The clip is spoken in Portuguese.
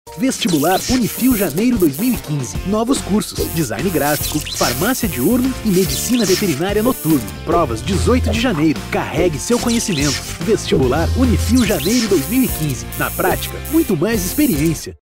Vestibular Unifil Janeiro 2015. Novos cursos: Design Gráfico, Farmácia Diurno e Medicina Veterinária Noturno. Provas 18 de janeiro. Carregue seu conhecimento. Vestibular Unifil Janeiro 2015. Na prática, muito mais experiência.